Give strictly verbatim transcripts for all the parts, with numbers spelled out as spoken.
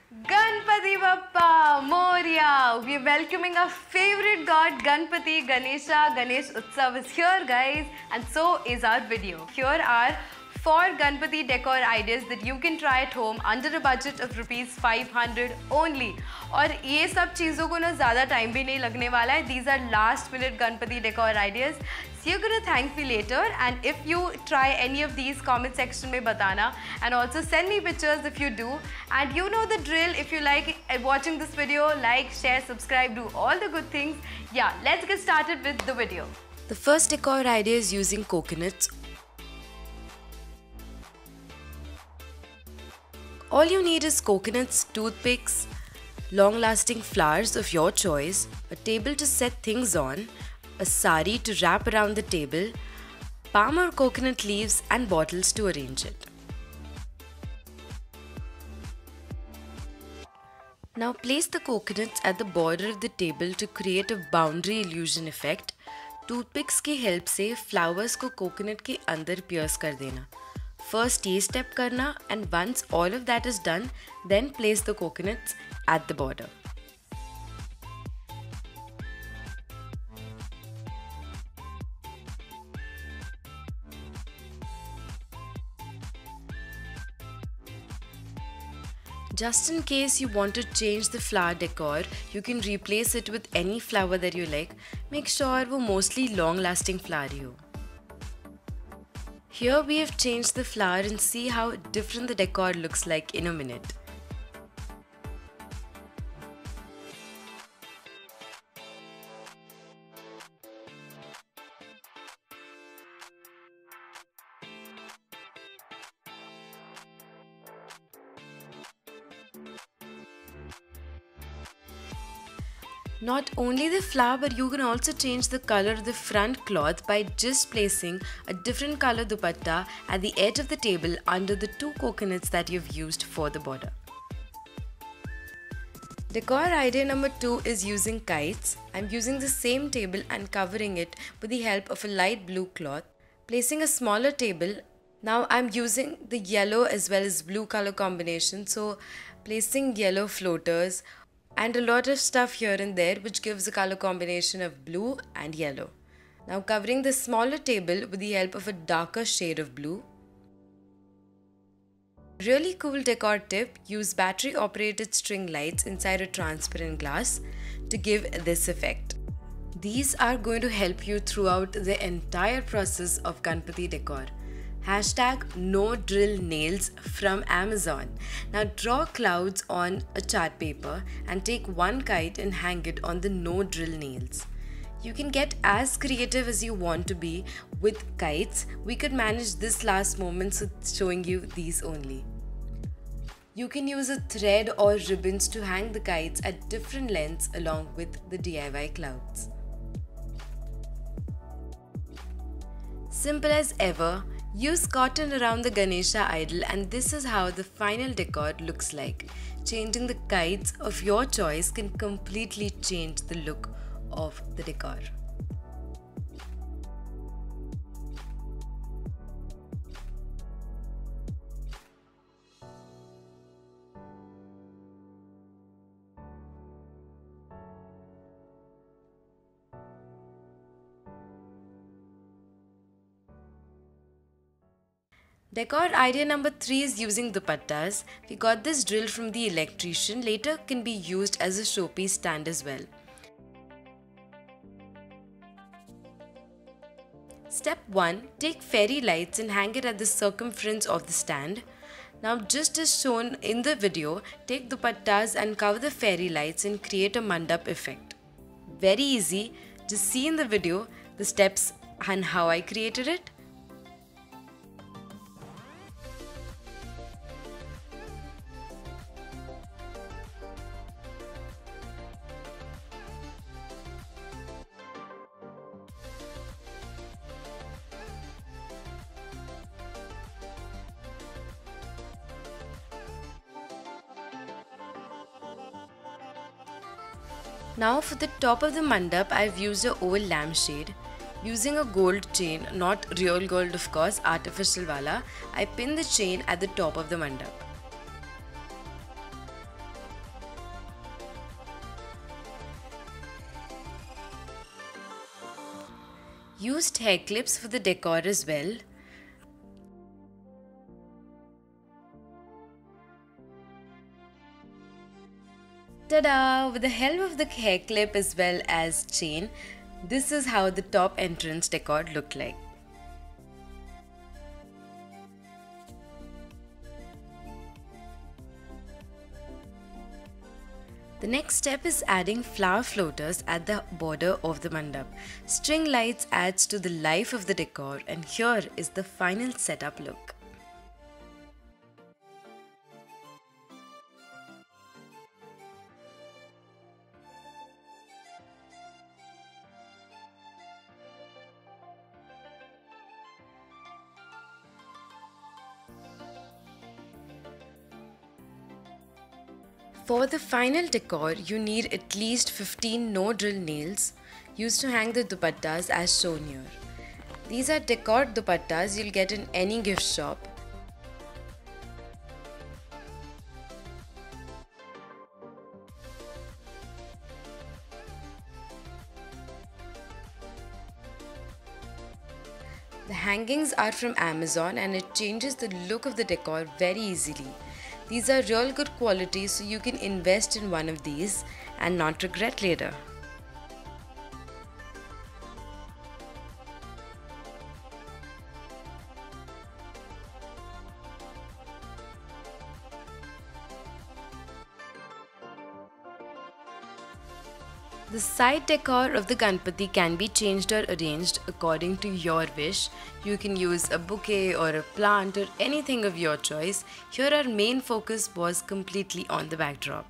Ganpati Bappa Moria. We are welcoming our favorite god Ganpati Ganesha Ganesh Utsav is here, guys, and so is our video. Here are four Ganpati decor ideas that you can try at home under a budget of rupees five hundred only. और ये सब चीज़ों को ना ज़्यादा time भी नहीं लगने वाला है. These are last minute Ganpati decor ideas. So you're gonna thank me later, and if you try any of these, comment section में बताना, and also send me pictures if you do. And you know the drill. If you like watching this video, like, share, subscribe, do all the good things. Yeah, let's get started with the video. The first decor idea is using coconuts. All you need is coconuts, toothpicks, long-lasting flowers of your choice, a table to set things on, a sari to wrap around the table, palm or coconut leaves and bottles to arrange it. Now place the coconuts at the border of the table to create a boundary illusion effect. Toothpicks की help से flowers को coconut के अंदर pierce कर देना. First ये step करना, and once all of that is done, then place the coconuts at the border. Just in case you want to change the flower decor, you can replace it with any flower that you like. Make sure वो mostly long-lasting flower हो. Here we have changed the flower and see how different the decor looks like in a minute. Not only the flower, but you can also change the color of the front cloth by just placing a different color dupatta at the edge of the table under the two coconuts that you've used for the border. Decor idea number two is using kites. I'm using the same table and covering it with the help of a light blue cloth. Placing a smaller table. Now I'm using the yellow as well as blue color combination, so placing yellow floaters and a lot of stuff here and there, which gives a color combination of blue and yellow. Now covering the smaller table with the help of a darker shade of blue. Really cool decor tip, use battery operated string lights inside a transparent glass to give this effect. These are going to help you throughout the entire process of Ganpati decor. Hashtag no drill nails from Amazon. Now draw clouds on a chart paper and take one kite and hang it on the no drill nails. You can get as creative as you want to be with kites. We could manage this last moment, so showing you these only. You can use a thread or ribbons to hang the kites at different lengths along with the D I Y clouds. Simple as ever. Use cotton around the Ganesha idol, and this is how the final decor looks like. Changing the kites of your choice can completely change the look of the decor. Decor idea number three is using dupattas. We got this drill from the electrician, later can be used as a showpiece stand as well. Step one. Take fairy lights and hang it at the circumference of the stand. Now just as shown in the video, take dupattas and cover the fairy lights and create a mandap effect. Very easy, just see in the video the steps and how I created it. Now for the top of the mandap, I've used a oval lampshade. Using a gold chain, not real gold of course, artificial wala, I pin the chain at the top of the mandap. Used hair clips for the decor as well. Ta-da! With the help of the hair clip as well as chain, this is how the top entrance decor looked like. The next step is adding flower floaters at the border of the mandap. String lights adds to the life of the decor, and here is the final setup look. For the final decor, you need at least fifteen no-drill nails used to hang the dupattas as shown here. These are decor dupattas you'll get in any gift shop. The hangings are from Amazon and it changes the look of the decor very easily. These are real good quality, so you can invest in one of these and not regret later. The side decor of the Ganpati can be changed or arranged according to your wish. You can use a bouquet or a plant or anything of your choice. Here our main focus was completely on the backdrop.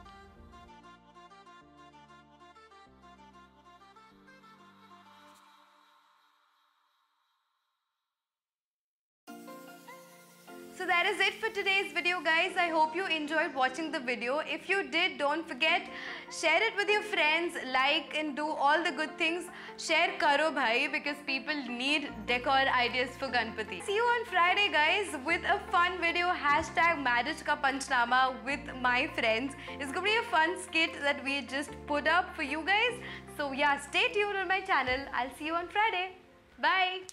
So that is it for today's video, guys. I hope you enjoyed watching the video. If you did, don't forget, share it with your friends, like and do all the good things. Share karo bhai, because people need decor ideas for Ganpati. See you on Friday, guys, with a fun video. Hashtag marriage ka panchnama with my friends. It's going to be a fun skit that we just put up for you guys. So yeah, stay tuned on my channel. I'll see you on Friday. Bye.